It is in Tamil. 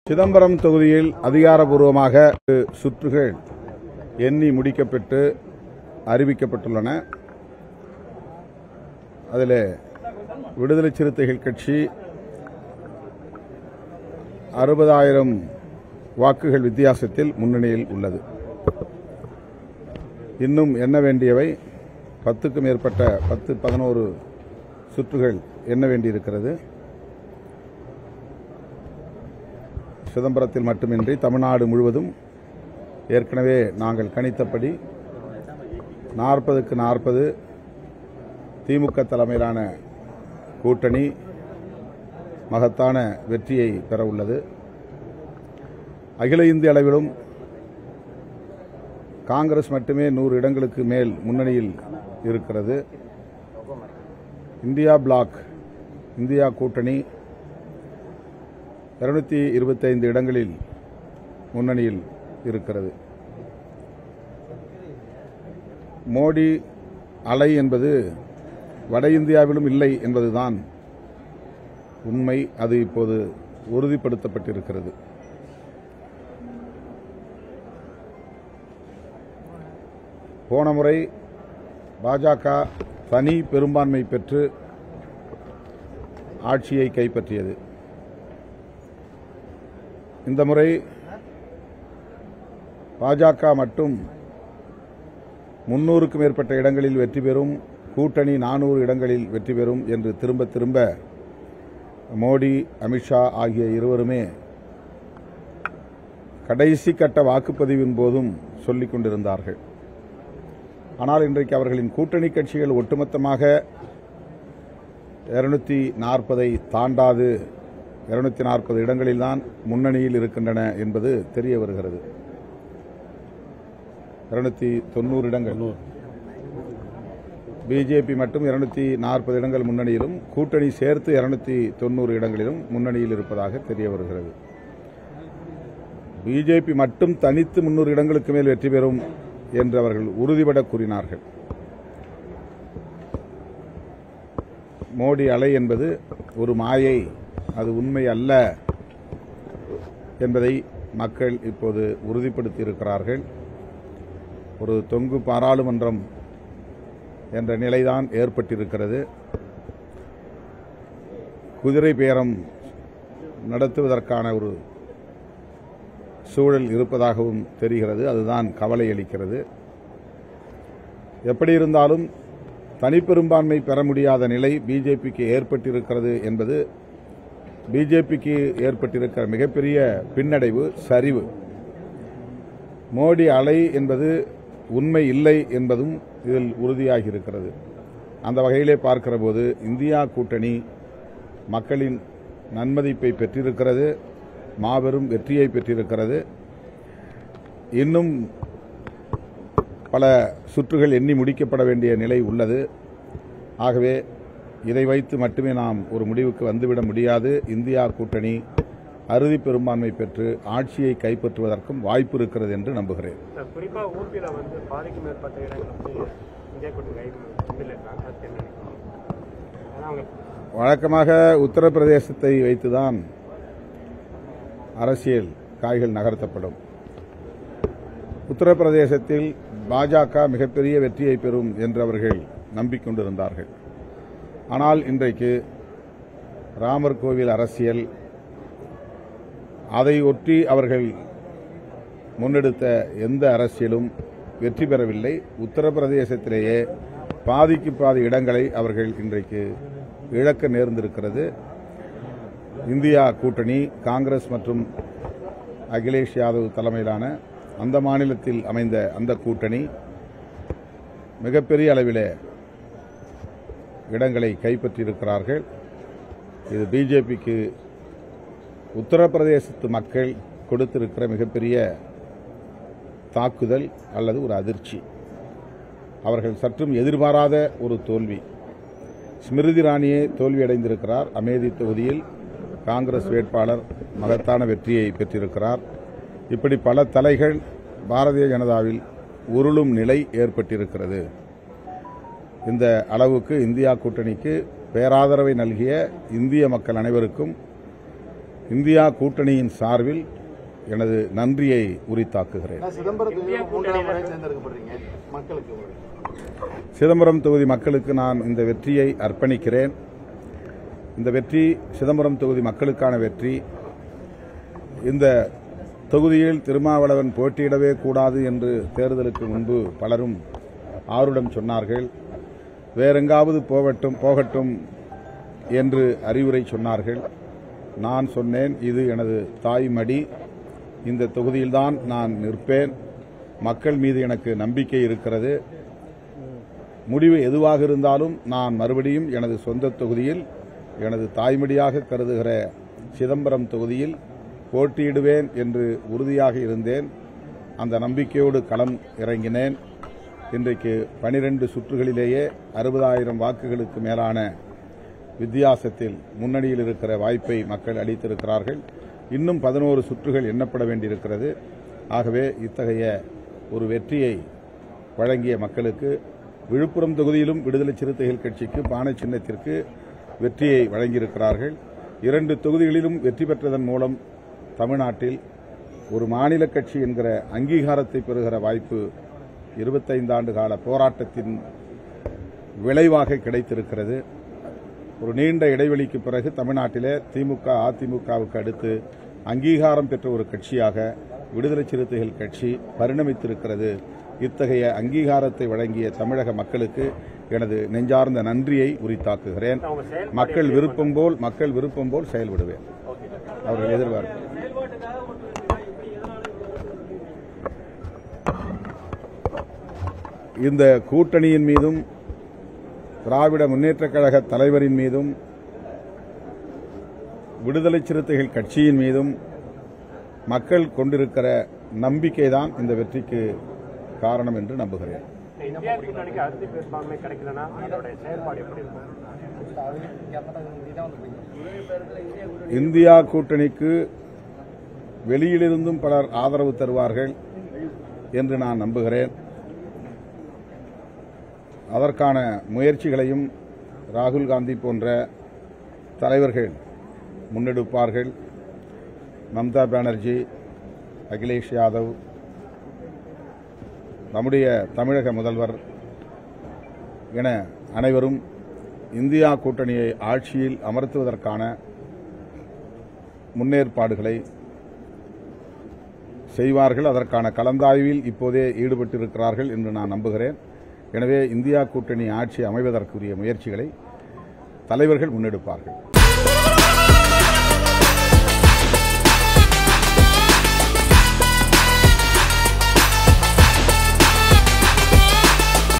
சிதம்பரம் தொகுதியில் அதிகாரப்பூர்வமாக சுற்றுகள் எண்ணி முடிக்கப்பட்டு அறிவிக்கப்பட்டுள்ளன. அதில் விடுதலை சிறுத்தைகள் கட்சி 60,000 வாக்குகள் வித்தியாசத்தில் முன்னணியில் உள்ளது. இன்னும் எண்ண வேண்டியவை 10க்கும் மேற்பட்ட 10-11 சுற்றுகள் எண்ண வேண்டியிருக்கிறது. சிதம்பரத்தில் மட்டுமின்றி தமிழ்நாடு முழுவதும் ஏற்கனவே நாங்கள் கணித்தபடி 40க்கு 40 திமுக தலைமையிலான கூட்டணி மகத்தான வெற்றியை பெற உள்ளது. அகில இந்திய அளவிலும் காங்கிரஸ் மட்டுமே 100 இடங்களுக்கு மேல் முன்னணியில் இருக்கிறது. இந்தியா பிளாக், இந்தியா கூட்டணி 225 இடங்களில் முன்னணியில் இருக்கிறது. மோடி அலை என்பது வட இந்தியாவிலும் இல்லை என்பதுதான் உண்மை. அது இப்போது உறுதிப்படுத்தப்பட்டிருக்கிறது. போன முறை பாஜக தனி பெரும்பான்மை பெற்று ஆட்சியை கைப்பற்றியது. இந்த முறை பாஜக மட்டும் 300க்கும் மேற்பட்ட இடங்களில் வெற்றி பெறும், கூட்டணி 400 இடங்களில் வெற்றி பெறும் என்று திரும்ப திரும்ப மோடி, அமித்ஷா ஆகிய இருவருமே கடைசி கட்ட வாக்குப்பதிவின் போதும் சொல்லிக் கொண்டிருந்தார்கள். ஆனால் இன்றைக்கு அவர்களின் கூட்டணி கட்சிகள் ஒட்டுமொத்தமாக 240 தாண்டாது 240 இடங்களில்தான் முன்னணியில் இருக்கின்றன என்பது தெரிய வருகிறது. 290 இடங்கள், பிஜேபி மட்டும் 240 இடங்கள் முன்னணியிலும், கூட்டணி சேர்த்து 290 இடங்களிலும் முன்னணியில் இருப்பதாக தெரிய வருகிறது. பிஜேபி மட்டும் தனித்து 300 இடங்களுக்கு மேல் வெற்றி பெறும் என்று அவர்கள் உறுதிபட கூறினார்கள். மோடி அலை என்பது ஒரு மாயை, அது உண்மை அல்ல என்பதை மக்கள் இப்போது உறுதிப்படுத்தி இருக்கிறார்கள். ஒரு தொங்கு பாராளுமன்றம் என்ற நிலைதான் ஏற்பட்டிருக்கிறது. குதிரை பேரம் நடத்துவதற்கான ஒரு சூழல் இருப்பதாகவும் தெரிகிறது. அதுதான் கவலை அளிக்கிறது. எப்படி இருந்தாலும் தனிப்பெரும்பான்மை பெற முடியாத நிலை பிஜேபிக்கு ஏற்பட்டிருக்கிறது என்பது பிஜேபிக்கு ஏற்பட்டிருக்கிற மிகப்பெரிய பின்னடைவு, சரிவு. மோடி அலை என்பது உண்மை இல்லை என்பதும் இதில் உறுதியாகியிருக்கிறது. அந்த வகையிலே பார்க்கிற போது இந்தியா கூட்டணி மக்களின் நன்மதிப்பை பெற்றிருக்கிறது, மாபெரும் வெற்றியை பெற்றிருக்கிறது. இன்னும் பல சுற்றுகள் எண்ணி முடிக்கப்பட வேண்டிய நிலை உள்ளது. ஆகவே இதை வைத்து மட்டுமே நாம் ஒரு முடிவுக்கு வந்துவிட முடியாது. இந்தியா கூட்டணி அறுதி பெரும்பான்மை பெற்று ஆட்சியை கைப்பற்றுவதற்கும் வாய்ப்பு இருக்கிறது என்று நம்புகிறேன். வழக்கமாக உத்தரப்பிரதேசத்தை வைத்துதான் அரசியல் காய்கள் நகர்த்தப்படும். உத்தரப்பிரதேசத்தில் பாஜக மிகப்பெரிய வெற்றியை பெறும் என்று அவர்கள் நம்பிக்கொண்டிருந்தார்கள். ஆனால் இன்றைக்கு ராமர் கோவில் அரசியல், அதை ஒட்டி அவர்கள் முன்னெடுத்த எந்த அரசியலும் வெற்றி பெறவில்லை. உத்தரப்பிரதேசத்திலேயே பாதிக்கு பாதி இடங்களை அவர்கள் இன்றைக்கு இழக்க நேர்ந்திருக்கிறது. இந்தியா கூட்டணி காங்கிரஸ் மற்றும் அகிலேஷ் யாதவ் தலைமையிலான அந்த மாநிலத்தில் அமைந்த அந்த கூட்டணி மிகப்பெரிய அளவிலே இடங்களை கைப்பற்றியிருக்கிறார்கள். இது பிஜேபிக்கு உத்தரப்பிரதேசத்து மக்கள் கொடுத்திருக்கிற மிகப்பெரிய தாக்குதல் அல்லது ஒரு அதிர்ச்சி. அவர்கள் சற்றும் எதிர்பாராத ஒரு தோல்வி. ஸ்மிருதி இரானியே தோல்வியடைந்திருக்கிறார். அமேதி தொகுதியில் காங்கிரஸ் வேட்பாளர் மகத்தான வெற்றியை பெற்றிருக்கிறார். இப்படி பல தலைகள் பாரதிய ஜனதாவில் உருளும் நிலை ஏற்பட்டிருக்கிறது. இந்த அளவுக்கு இந்தியா கூட்டணிக்கு பேராதரவை நல்கிய இந்திய மக்கள் அனைவருக்கும் இந்தியா கூட்டணியின் சார்பில் எனது நன்றியை உரித்தாக்குகிறேன். சிதம்பரம் தொகுதி மக்களுக்கு நான் இந்த வெற்றியை அர்ப்பணிக்கிறேன். இந்த வெற்றி சிதம்பரம் தொகுதி மக்களுக்கான வெற்றி. இந்த தொகுதியில் திருமாவளவன் போட்டியிடவே கூடாது என்று தேர்தலுக்கு முன்பு பலரும் ஆருடம் சொன்னார்கள். வேறெங்காவது போகட்டும் என்று அறிவுரை சொன்னார்கள். நான் சொன்னேன், இது எனது தாய்மடி, இந்த தொகுதியில்தான் நான் நிற்பேன். மக்கள் மீது எனக்கு நம்பிக்கை இருக்கிறது. முடிவு எதுவாக இருந்தாலும் நான் மறுபடியும் எனது சொந்த தொகுதியில் எனது தாய்மடியாக கருதுகிற சிதம்பரம் தொகுதியில் போட்டியிடுவேன் என்று உறுதியாக இருந்தேன். அந்த நம்பிக்கையோடு களம் இறங்கினேன். இன்றைக்கு 12 சுற்றுகளிலேயே 60,000 வாக்குகளுக்கு மேலான வித்தியாசத்தில் முன்னணியில் இருக்கிற வாய்ப்பை மக்கள் அளித்திருக்கிறார்கள். இன்னும் 11 சுற்றுகள் எண்ணப்பட வேண்டியிருக்கிறது. ஆகவே இத்தகைய ஒரு வெற்றியை வழங்கிய மக்களுக்கு, விழுப்புரம் தொகுதியிலும் விடுதலை சிறுத்தைகள் கட்சிக்கு பானை சின்னத்திற்கு வெற்றியை வழங்கியிருக்கிறார்கள். 2 தொகுதிகளிலும் வெற்றி பெற்றதன் மூலம் தமிழ்நாட்டில் ஒரு மாநில கட்சி என்கிற அங்கீகாரத்தை பெறுகிற வாய்ப்பு 25 ஆண்டு கால போராட்டத்தின் விளைவாக கிடைத்திருக்கிறது. ஒரு நீண்ட இடைவெளிக்கு பிறகு தமிழ்நாட்டிலே திமுக அதிமுகவுக்கு அடுத்து அங்கீகாரம் பெற்ற ஒரு கட்சியாக விடுதலை சிறுத்தைகள் கட்சி பரிணமித்திருக்கிறது. இத்தகைய அங்கீகாரத்தை வழங்கிய தமிழக மக்களுக்கு எனது நெஞ்சார்ந்த நன்றியை உரித்தாக்குகிறேன். மக்கள் விருப்பம் போல் செயல்படுவேன். அவர்கள் எதிர்பார்ப்பு இந்த கூட்டணியின் மீதும் திராவிட முன்னேற்றக் கழக தலைவரின் மீதும் விடுதலை சிறுத்தைகள் கட்சியின் மீதும் மக்கள் கொண்டிருக்கிற நம்பிக்கைதான் இந்த வெற்றிக்கு காரணம் என்று நம்புகிறேன். இந்தியா கூட்டணிக்கு வெளியிலிருந்தும் பலர் ஆதரவு தருவார்கள் என்று நான் நம்புகிறேன். அதற்கான முயற்சிகளையும் ராகுல் காந்தி போன்ற தலைவர்கள் முன்னெடுப்பார்கள். மம்தா பானர்ஜி, அகிலேஷ் யாதவ், நம்முடைய தமிழக முதல்வர் என அனைவரும் இந்தியா கூட்டணியை ஆட்சியில் அமர்த்துவதற்கான முன்னேற்பாடுகளை செய்வார்கள். அதற்கான கலந்தாய்வில் இப்போதே ஈடுபட்டிருக்கிறார்கள் என்று நான் நம்புகிறேன். எனவே இந்தியா கூட்டணி ஆட்சி அமைவதற்குரிய முயற்சிகளை தலைவர்கள் முன்னெடுப்பார்கள்.